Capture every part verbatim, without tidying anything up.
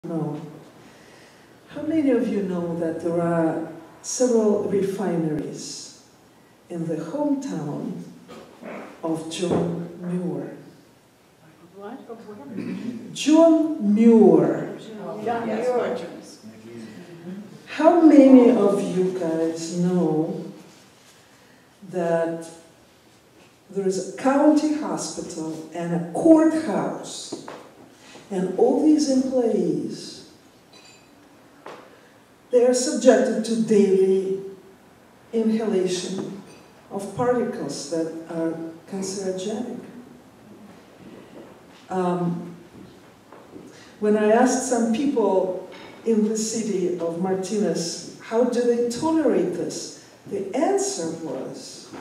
know. How many of you know that there are several refineries in the hometown of John Muir? What? John Muir. John Muir. How many of you guys know that there is a county hospital and a courthouse, and all these employees, they are subjected to daily inhalation of particles that are carcinogenic? Um, when I asked some people in the city of Martinez, how do they tolerate this? The answer was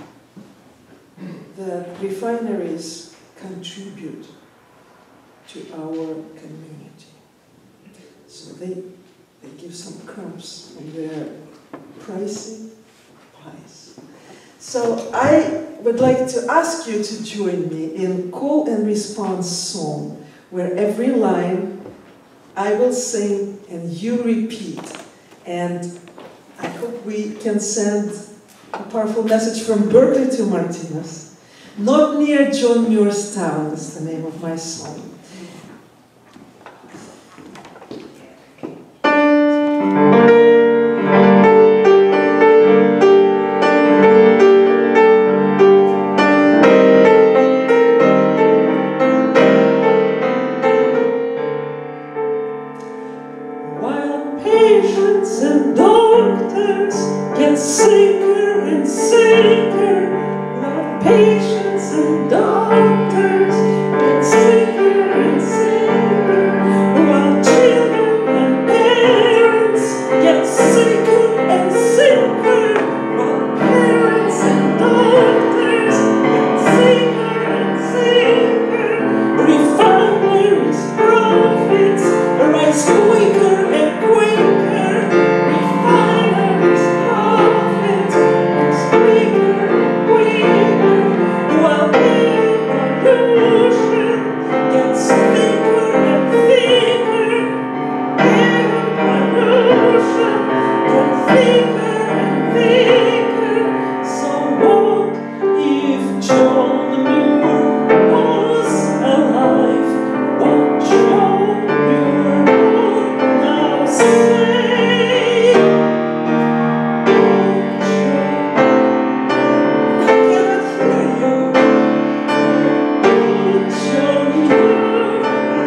that refineries contribute to our community. So they, they give some crumbs from their pricey pies. So I would like to ask you to join me in call and response song, where every line I will sing and you repeat. And I hope we can send a powerful message from Berkeley to Martinez. Not near John Muir's town is the name of my song. While patients and doctors get sicker and sicker, while patients and doctors get sicker and sicker, while children and parents get sicker and sicker, while parents and doctors get sicker and sicker, refineries profits rise quicker and quicker, refineries profits rise quicker and quicker, while air pollution gets thicker and thicker, air pollution gets thicker and thicker. So what if John Muir was alive? What John Muir would now say? I cannot hear you. What John Muir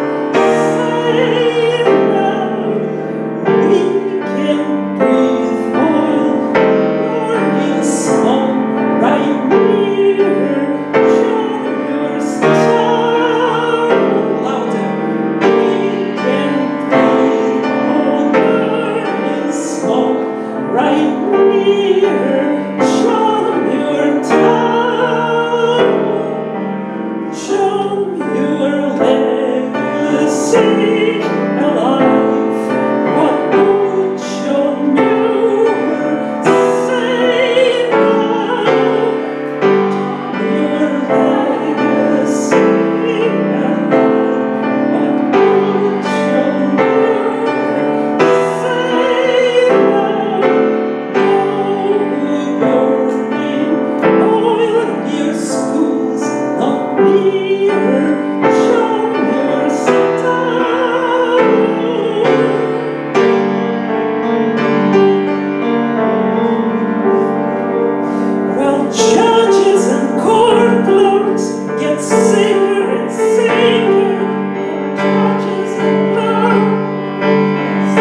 say now? We can breathe oil, burning smoke right near John Muir's town. Louder. We can breathe oil, burning smoke right near John Muir town. John Muir legacy alive. What would John Muir say now? Muir legacy alive. What would John Muir say now? No burning oil near schools, not near John Muir's town. Well, judges and court clerks get sicker and sicker. Judges and clerks.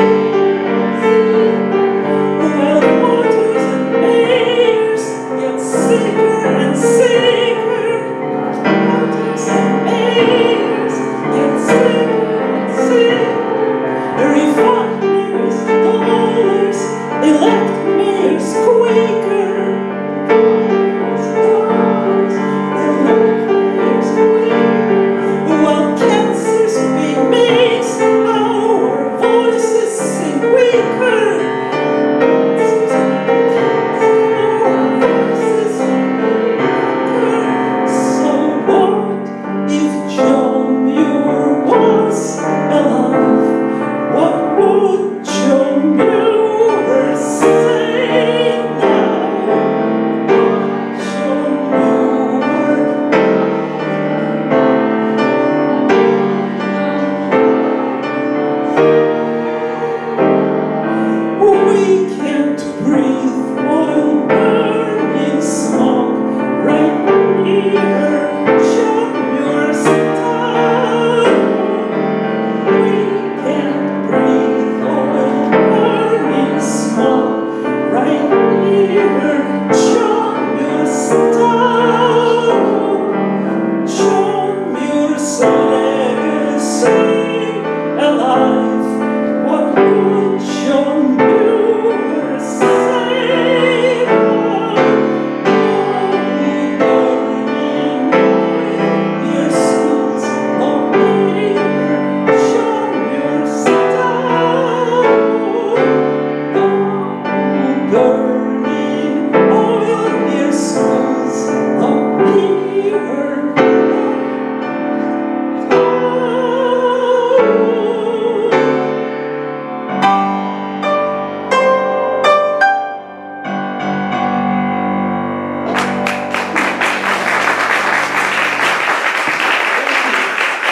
Well, voters and mayors get sicker and sicker. Voters and mayors get sicker and sicker. Refineries, dollars, elect mayors quicker. While cancers being made, our voices sing weaker. Our voices sing weaker. So what if John Muir was alive? What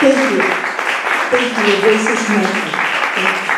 Thank you. Thank you. This is my. Thank you.